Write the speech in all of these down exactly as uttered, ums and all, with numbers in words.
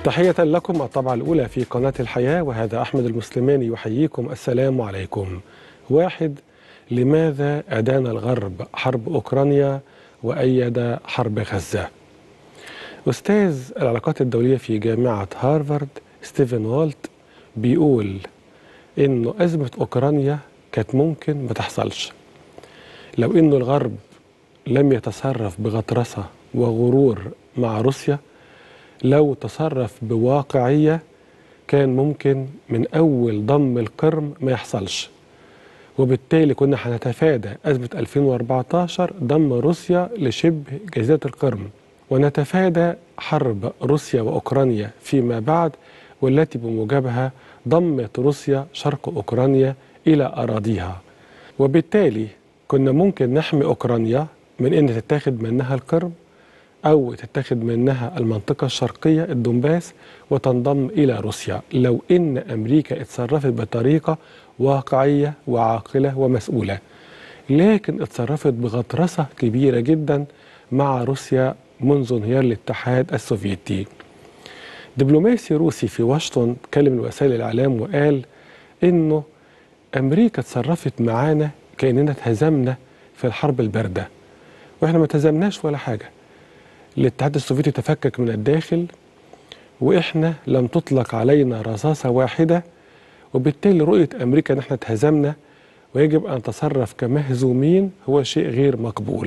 تحية لكم الطبعة الأولى في قناة الحياة، وهذا أحمد المسلماني يحييكم. السلام عليكم. واحد، لماذا أدان الغرب حرب أوكرانيا وأيد حرب غزة؟ أستاذ العلاقات الدولية في جامعة هارفارد ستيفن والت بيقول إنه أزمة أوكرانيا كانت ممكن ما تحصلش لو إنه الغرب لم يتصرف بغطرسة وغرور مع روسيا. لو تصرف بواقعية كان ممكن من أول ضم القرم ما يحصلش، وبالتالي كنا هنتفادى أزمة ألفين وأربعتاشر ضم روسيا لشبه جزيرة القرم، ونتفادى حرب روسيا وأوكرانيا فيما بعد، والتي بموجبها ضمت روسيا شرق أوكرانيا إلى أراضيها. وبالتالي كنا ممكن نحمي أوكرانيا من أن تتاخد منها القرم، أو تتاخد منها المنطقة الشرقية الدنباس وتنضم إلى روسيا، لو إن أمريكا اتصرفت بطريقة واقعية وعاقلة ومسؤولة. لكن اتصرفت بغطرسة كبيرة جدا مع روسيا منذ انهيار الاتحاد السوفيتي. دبلوماسي روسي في واشنطن كلم وسائل الإعلام وقال إنه أمريكا اتصرفت معانا كأننا اتهزمنا في الحرب الباردة، وإحنا ما اتهزمناش ولا حاجة. الاتحاد السوفيتي تفكك من الداخل، وإحنا لم تطلق علينا رصاصة واحدة، وبالتالي رؤية أمريكا نحن اتهزمنا ويجب أن نتصرف كمهزومين هو شيء غير مقبول.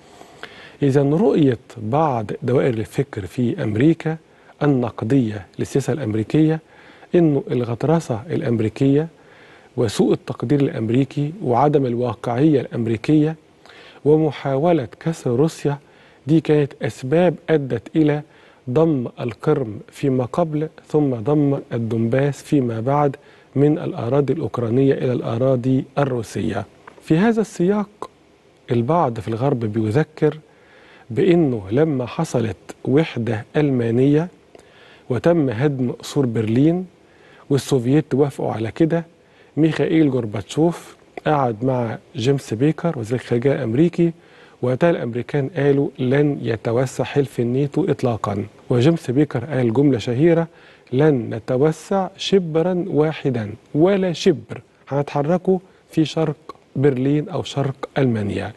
إذا رؤية بعض دوائر الفكر في أمريكا النقدية للسياسة الأمريكية إنه الغطرسة الأمريكية وسوء التقدير الأمريكي وعدم الواقعية الأمريكية ومحاولة كسر روسيا دي كانت أسباب أدت إلى ضم القرم فيما قبل، ثم ضم الدنباس فيما بعد من الأراضي الأوكرانية إلى الأراضي الروسية. في هذا السياق البعض في الغرب بيذكر بأنه لما حصلت وحدة ألمانية وتم هدم سور برلين والسوفييت وافقوا على كده، ميخائيل جورباتشوف قعد مع جيمس بيكر وزير الخارجية الأمريكي، وقتها الأمريكان قالوا لن يتوسع حلف الناتو إطلاقا، وجيمس بيكر قال جملة شهيرة: لن نتوسع شبرا واحدا ولا شبر هنتحركوا في شرق برلين أو شرق ألمانيا.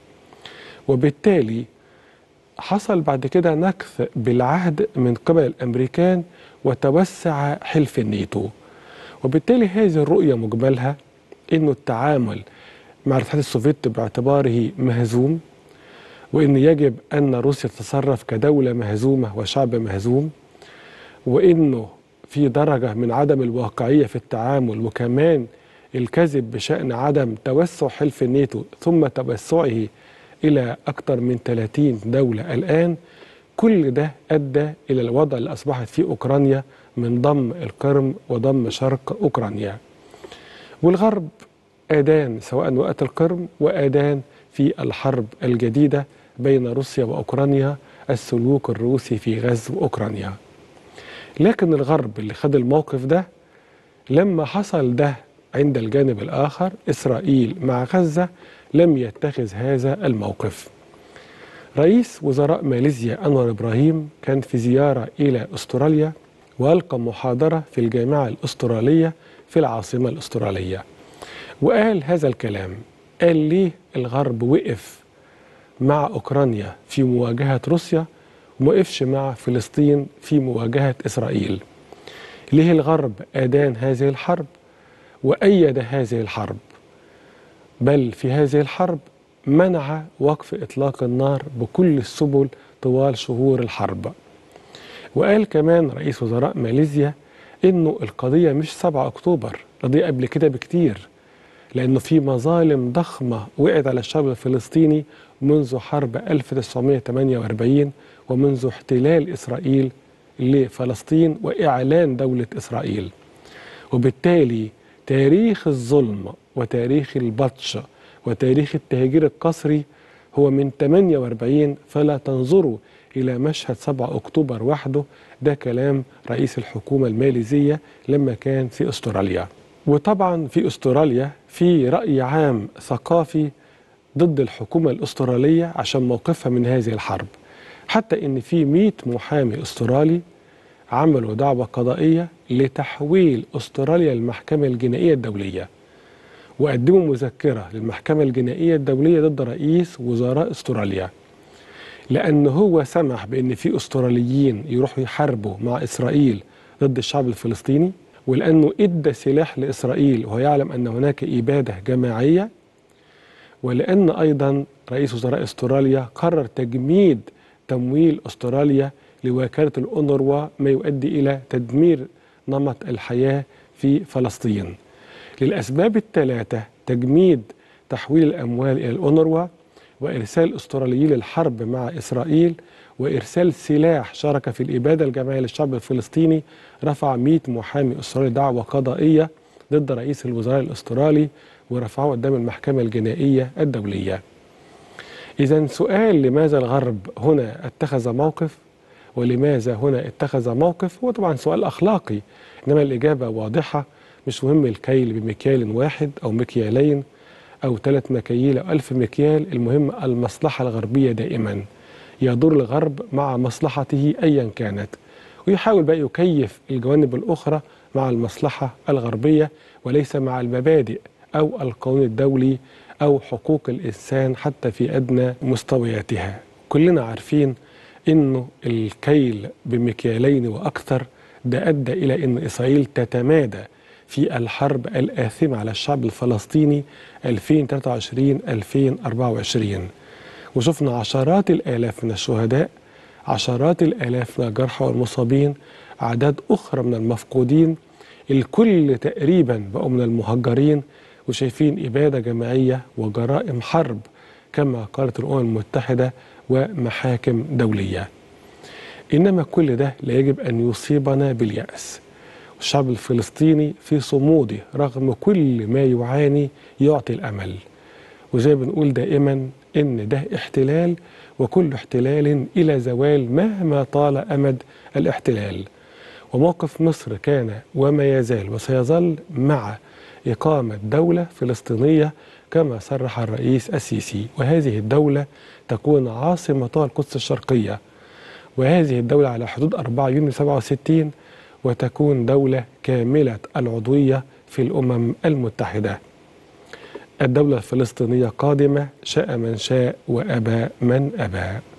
وبالتالي حصل بعد كده نكث بالعهد من قبل الأمريكان وتوسع حلف الناتو. وبالتالي هذه الرؤية مجملها إنه التعامل مع الاتحاد السوفيتي باعتباره مهزوم، وإن يجب أن روسيا تتصرف كدولة مهزومة وشعب مهزوم، وإنه في درجة من عدم الواقعية في التعامل، وكمان الكذب بشأن عدم توسع حلف الناتو ثم توسعه إلى أكثر من ثلاثين دولة الآن. كل ده أدى إلى الوضع اللي أصبحت فيه أوكرانيا من ضم القرم وضم شرق أوكرانيا. والغرب أدان سواء وقت القرم وأدان في الحرب الجديدة بين روسيا وأوكرانيا السلوك الروسي في غزو أوكرانيا. لكن الغرب اللي خد الموقف ده لما حصل ده عند الجانب الآخر إسرائيل مع غزة لم يتخذ هذا الموقف. رئيس وزراء ماليزيا أنور إبراهيم كان في زيارة إلى أستراليا وألقى محاضرة في الجامعة الأسترالية في العاصمة الأسترالية، وقال هذا الكلام. قال ليه الغرب وقف مع أوكرانيا في مواجهة روسيا وموقفش مع فلسطين في مواجهة إسرائيل؟ ليه الغرب أدان هذه الحرب وأيد هذه الحرب، بل في هذه الحرب منع وقف إطلاق النار بكل السبل طوال شهور الحرب؟ وقال كمان رئيس وزراء ماليزيا إنه القضية مش سبعة أكتوبر، القضية قبل كده بكتير، لأنه في مظالم ضخمة وقعت على الشعب الفلسطيني منذ حرب ألف وتسعمائة وثمانية وأربعين ومنذ احتلال إسرائيل لفلسطين وإعلان دولة إسرائيل. وبالتالي تاريخ الظلم وتاريخ البطش وتاريخ التهجير القسري هو من ثمانية وأربعين، فلا تنظروا إلى مشهد سبعة أكتوبر وحده. ده كلام رئيس الحكومة الماليزية لما كان في أستراليا. وطبعا في أستراليا في رأي عام ثقافي ضد الحكومة الأسترالية عشان موقفها من هذه الحرب، حتى إن في مئة محامي أسترالي عملوا دعوة قضائية لتحويل أستراليا للمحكمة الجنائية الدولية، وقدموا مذكرة للمحكمة الجنائية الدولية ضد رئيس وزراء أستراليا، لأن هو سمح بأن في أستراليين يروحوا يحاربوا مع إسرائيل ضد الشعب الفلسطيني، ولأنه إدى سلاح لإسرائيل وهو يعلم أن هناك إبادة جماعية، ولأن أيضا رئيس وزراء أستراليا قرر تجميد تمويل أستراليا لوكالة الأونروا، ما يؤدي إلى تدمير نمط الحياة في فلسطين. للأسباب الثلاثة، تجميد تحويل الأموال إلى الأونروا، وإرسال أستراليين للحرب مع إسرائيل، وإرسال سلاح شارك في الإبادة الجماعية للشعب الفلسطيني، رفع مئة محامي أسترالي دعوة قضائية ضد رئيس الوزراء الأسترالي ورفعوه قدام المحكمة الجنائية الدولية. إذن سؤال لماذا الغرب هنا اتخذ موقف ولماذا هنا اتخذ موقف هو طبعا سؤال أخلاقي، إنما الإجابة واضحة. مش مهم الكيل بمكيال واحد أو مكيالين أو ثلاث مكاييل أو ألف مكيال، المهم المصلحة الغربية دائما. يدور الغرب مع مصلحته أيا كانت، ويحاول بقى يكيف الجوانب الأخرى مع المصلحة الغربية وليس مع المبادئ أو القانون الدولي أو حقوق الإنسان حتى في أدنى مستوياتها. كلنا عارفين إنه الكيل بمكيالين وأكثر ده أدى إلى أن إسرائيل تتمادى في الحرب الآثمة على الشعب الفلسطيني ألفين وثلاثة وعشرين ألفين وأربعة وعشرين، وشفنا عشرات الآلاف من الشهداء، عشرات الآلاف من الجرحى والمصابين، أعداد أخرى من المفقودين، الكل تقريبا بقوا من المهجرين، وشايفين إبادة جماعية وجرائم حرب كما قالت الأمم المتحدة ومحاكم دولية. إنما كل ده لا يجب أن يصيبنا باليأس. الشعب الفلسطيني في صموده رغم كل ما يعاني يعطي الأمل، وزي بنقول دائما إن ده احتلال، وكل احتلال إلى زوال مهما طال أمد الاحتلال. وموقف مصر كان وما يزال وسيظل مع إقامة دولة فلسطينية كما صرح الرئيس السيسي، وهذه الدولة تكون عاصمتها القدس الشرقية، وهذه الدولة على حدود أربعة يونيو سبعة وستين، وتكون دولة كاملة العضوية في الأمم المتحدة. الدولة الفلسطينية قادمة، شاء من شاء وأبى من أبى.